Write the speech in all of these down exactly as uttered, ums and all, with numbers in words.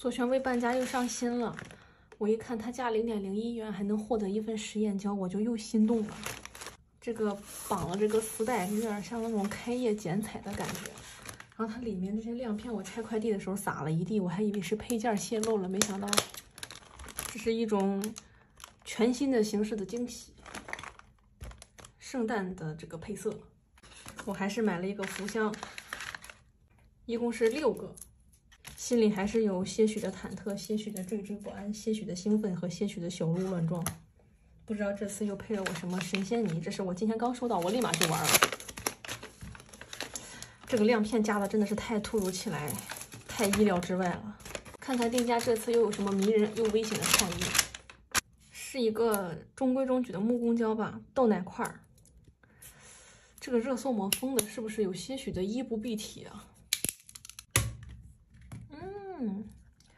左旋微半家又上新了，我一看他加零点零一元还能获得一份实验胶，我就又心动了。这个绑了这个丝带，有点像那种开业剪彩的感觉。然后它里面这些亮片，我拆快递的时候撒了一地，我还以为是配件泄露了，没想到这是一种全新的形式的惊喜。圣诞的这个配色，我还是买了一个福箱，一共是六个。 心里还是有些许的忐忑，些许的惴惴不安，些许的兴奋和些许的小鹿乱撞。不知道这次又配了我什么神仙泥？这是我今天刚收到，我立马就玩了。这个亮片加的真的是太突如其来，太意料之外了。看看店家这次又有什么迷人又危险的创意？是一个中规中矩的木工胶吧，豆奶块儿。这个热缩膜封的是不是有些许的衣不蔽体啊？ 嗯，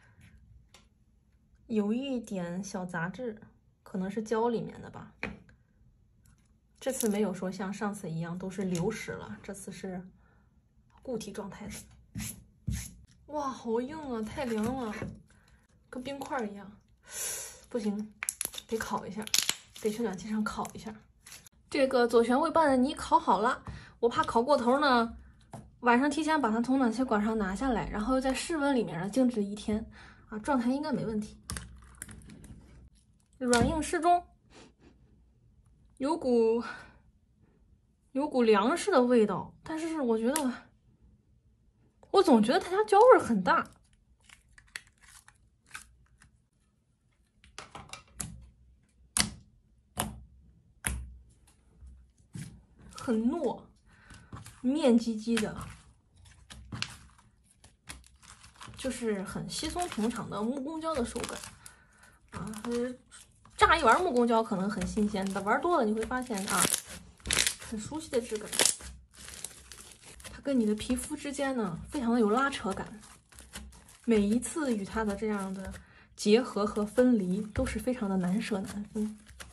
有一点小杂质，可能是胶里面的吧。这次没有说像上次一样都是流失了，这次是固体状态的。哇，好硬啊，太凉了，跟冰块一样。不行，得烤一下，得去暖气上烤一下。这个左旋未半的泥烤好了，我怕烤过头呢。 晚上提前把它从暖气管上拿下来，然后又在室温里面呢静置一天，啊，状态应该没问题。软硬适中，有股有股粮食的味道，但是我觉得，我总觉得它家胶味很大。很糯。 面唧唧的，就是很稀松平常的木工胶的手感啊。炸一玩木工胶可能很新鲜，但玩多了你会发现啊，很熟悉的质感。它跟你的皮肤之间呢，非常的有拉扯感。每一次与它的这样的结合和分离，都是非常的难舍难分。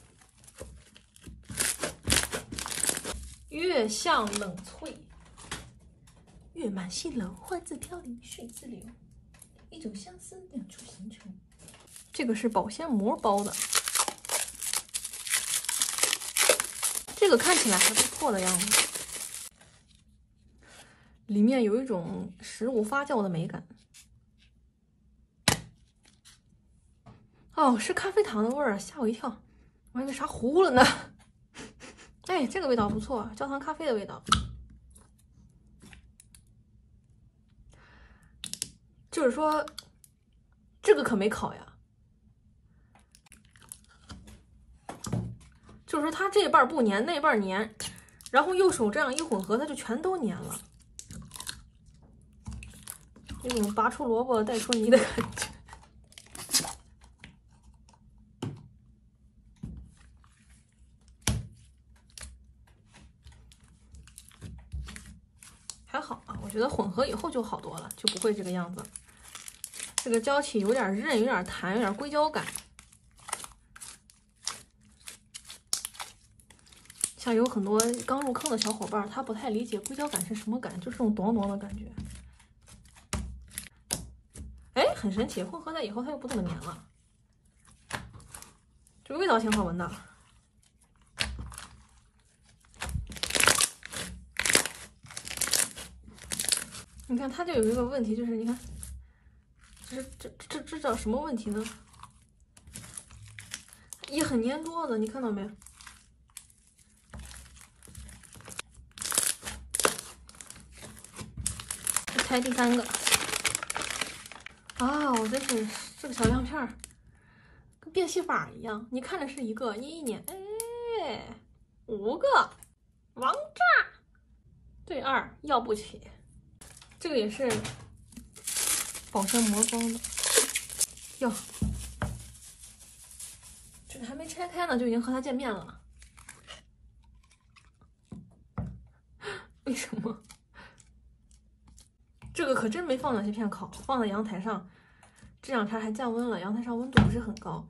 越香冷脆，越满心冷，花自飘零，水自流，一种相思，两处寻求。这个是保鲜膜包的，这个看起来还不错的样子，里面有一种食物发酵的美感。哦，是咖啡糖的味儿，吓我一跳，我还以为啥糊了呢。哎，这个味道不错，焦糖咖啡的味道。就是说，这个可没烤呀。就是说，它这半不粘，那半粘，然后右手这样一混合，它就全都粘了，有种拔出萝卜带出泥的感觉。 还好啊，我觉得混合以后就好多了，就不会这个样子。这个胶体有点韧，有点弹，有点硅胶感。像有很多刚入坑的小伙伴，他不太理解硅胶感是什么感，就是这种短短的感觉。哎，很神奇，混合在以后它又不这么粘了。这个味道挺好闻的。 你看，它就有一个问题，就是你看，这这这这叫什么问题呢？也很粘桌子，你看到没？拆第三个。啊，我真是这个小亮片儿，跟变戏法一样，你看着是一个，你一粘，哎，五个，王炸，对二要不起。 这个也是保鲜膜装的，哟，这个还没拆开呢，就已经和它见面了。为什么？这个可真没放暖气片烤，放在阳台上，这两天还降温了，阳台上温度不是很高。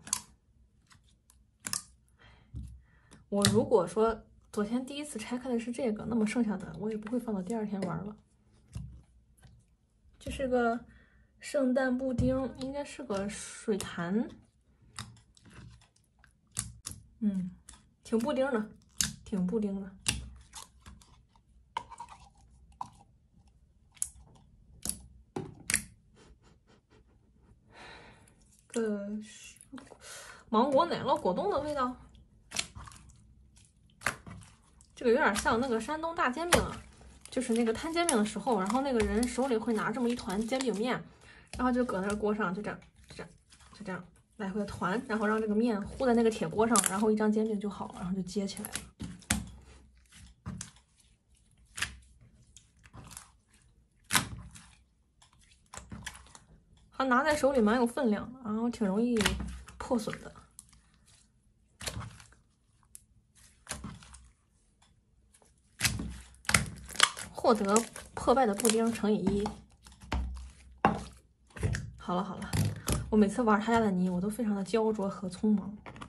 我如果说昨天第一次拆开的是这个，那么剩下的我也不会放到第二天玩了。这是个圣诞布丁应该是个水潭，嗯，挺布丁的，挺布丁的。个芒果奶酪果冻的味道，这个有点像那个山东大煎饼啊，就是那个摊煎饼的时候，然后那个人手里会拿这么一团煎饼面，然后就搁那锅上，就这样，就这样，就这样来回团，然后让这个面糊在那个铁锅上，然后一张煎饼就好了，然后就接起来了。它拿在手里蛮有分量的，然后挺容易破损的。获得破败的布丁乘以一。好了好了，我每次玩他家的泥，我都非常的焦灼和匆忙。